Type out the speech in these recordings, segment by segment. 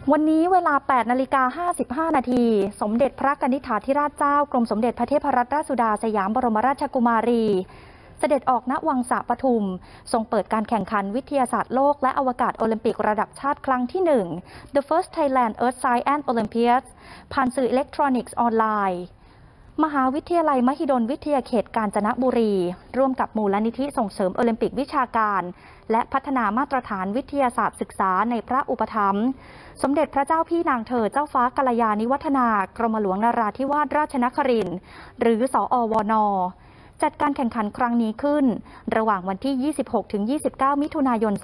วันนี้เวลา 8:55 นาทีสมเด็จพระกนิษฐาธิราชเจ้ากรมสมเด็จพระเทพรัตนราชสุดาสยามบรมราชกุมารีเสด็จออกณวังสะปทุมทรงเปิดการแข่งขันวิทยาศาสตร์โลกและอวกาศโอลิมปิกระดับชาติครั้งที่ 1 The First Thailand Earth Science Olympiads ผ่านสื่ออิเล็กทรอนิกส์ออนไลน์มหาวิทยาลัยมหิดลวิทยาเขตกาญจนบุรีร่วมกับมูลนิธิส่งเสริมโอลิมปิกวิชาการและพัฒนามาตรฐานวิทยาศาสตร์ศึกษาในพระอุปถัมภ์สมเด็จพระเจ้าพี่นางเธอเจ้าฟ้ากัลยาณิวัฒนากรมหลวงนราธิวาสราชนครินทร์หรือสอวน.จัดการแข่งขันครั้งนี้ขึ้นระหว่างวันที่ 26-29 มิถุนายน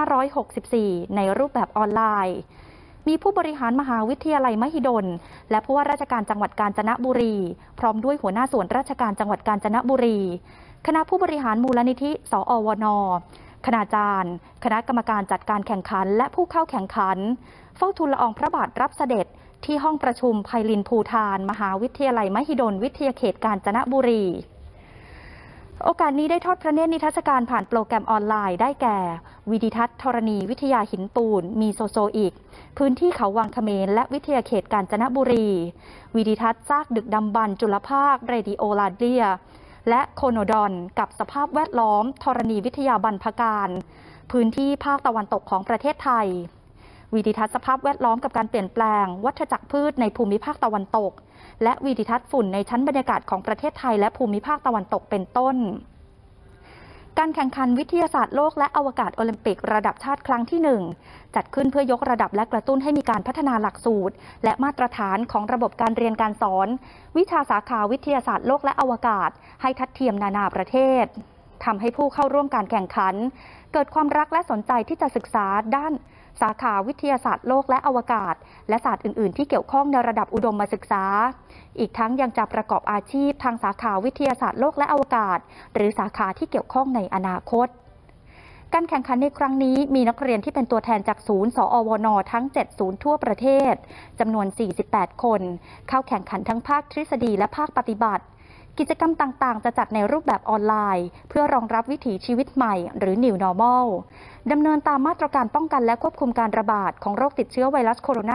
2564 ในรูปแบบออนไลน์มีผู้บริหารมหาวิทยาลัยมหิดลและผู้ว่าราชการจังหวัดกาญจนบุรีพร้อมด้วยหัวหน้าส่วนราชการจังหวัดกาญจนบุรีคณะผู้บริหารมูลนิธิสอวน.คณาจารย์คณะกรรมการจัดการแข่งขันและผู้เข้าแข่งขันเฝ้าทูลละอองพระบาทรับเสด็จที่ห้องประชุมไพลินภูฏานมหาวิทยาลัยมหิดลวิทยาเขตกาญจนบุรีโอกาสนี้ได้ทอดพระเนตรนิทรรศการผ่านโปรแกรมออนไลน์ได้แก่วิดิทัศน์ธรณีวิทยาหินปูนมีโซโซอิกพื้นที่เขาวังเขมรและวิทยาเขตกาญจนบุรีวิดิทัศน์ซากดึกดำบรรพ์จุลภาคเรดิโอลาเดียและโคโนดอนกับสภาพแวดล้อมธรณีวิทยาบรรพการพื้นที่ภาคตะวันตกของประเทศไทยวิดิทัศน์สภาพแวดล้อมกับการเปลี่ยนแปลงวัฏจักรพืชในภูมิภาคตะวันตกและวิดิทัศน์ฝุ่นในชั้นบรรยากาศของประเทศไทยและภูมิภาคตะวันตกเป็นต้นการแข่งขันวิทยาศาสตร์โลกและอวกาศโอลิมปิกระดับชาติครั้งที่ 1จัดขึ้นเพื่อยกระดับและกระตุ้นให้มีการพัฒนาหลักสูตรและมาตรฐานของระบบการเรียนการสอนวิชาสาขาวิทยาศาสตร์โลกและอวกาศให้ทัดเทียมนานาประเทศทำให้ผู้เข้าร่วมการแข่งขันเกิดความรักและสนใจที่จะศึกษาด้านสาขาวิทยาศาสตร์โลกและอวกาศและศาสตร์อื่นๆที่เกี่ยวข้องในระดับอุดมศึกษาอีกทั้งยังจะประกอบอาชีพทางสาขาวิทยาศาสตร์โลกและอวกาศหรือสาขาที่เกี่ยวข้องในอนาคตการแข่งขันในครั้งนี้มีนักเรียนที่เป็นตัวแทนจากศูนย์สอวน.ทั้ง7ศูนย์ทั่วประเทศจำนวน48คนเข้าแข่งขันทั้งภาคทฤษฎีและภาคปฏิบัติกิจกรรมต่างๆจะจัดในรูปแบบออนไลน์เพื่อรองรับวิถีชีวิตใหม่หรือ New Normal ดำเนินตามมาตรการป้องกันและควบคุมการระบาดของโรคติดเชื้อไวรัสโคโรนา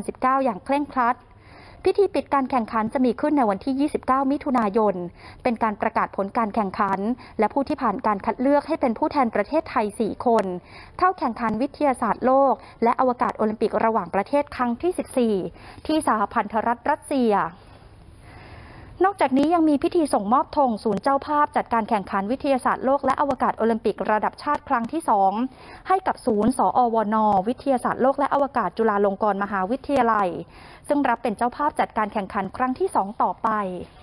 2019 อย่างเคร่งครัดพิธีปิดการแข่งขันจะมีขึ้นในวันที่ 29 มิถุนายนเป็นการประกาศผลการแข่งขันและผู้ที่ผ่านการคัดเลือกให้เป็นผู้แทนประเทศไทย 4 คนเข้าแข่งขันวิทยาศาสตร์โลกและอวกาศโอลิมปิกระหว่างประเทศครั้งที่ 14 ที่สหพันธรัฐรัสเซียนอกจากนี้ยังมีพิธีส่งมอบธงศูนย์เจ้าภาพจัดการแข่งขันวิทยาศาสตร์โลกและอวกาศโอลิมปิกระดับชาติครั้งที่ 2ให้กับศูนย์สอวน.วิทยาศาสตร์โลกและอวกาศจุฬาลงกรณ์มหาวิทยาลัยซึ่งรับเป็นเจ้าภาพจัดการแข่งขันครั้งที่ 2ต่อไป